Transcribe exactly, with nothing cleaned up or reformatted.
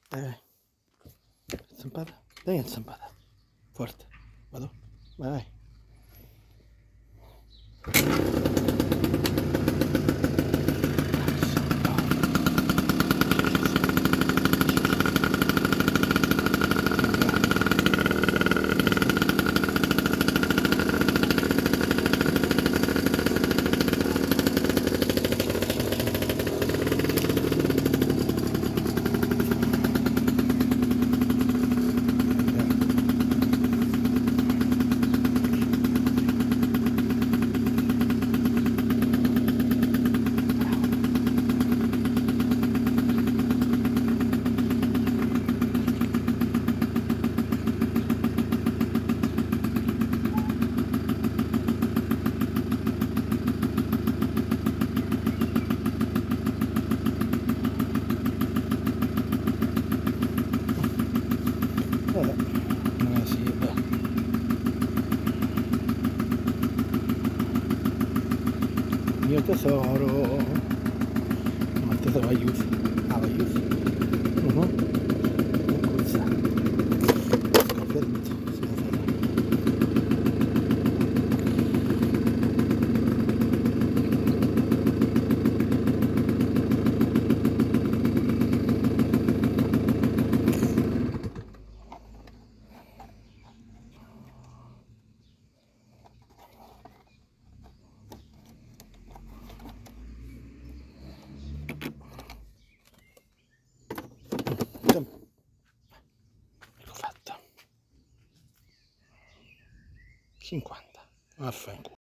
Vai, vai. Zampata. Dai una zampata. Forte. Vado. Vai, vai. Vabbè, eh sì, beh. Mio tesoro, ma il tesoro aiuti, ah aiuti, uh -huh. Cosa? Scoppia tutto, si deve fare. L'ho fatta. cinquanta. Vaffanculo.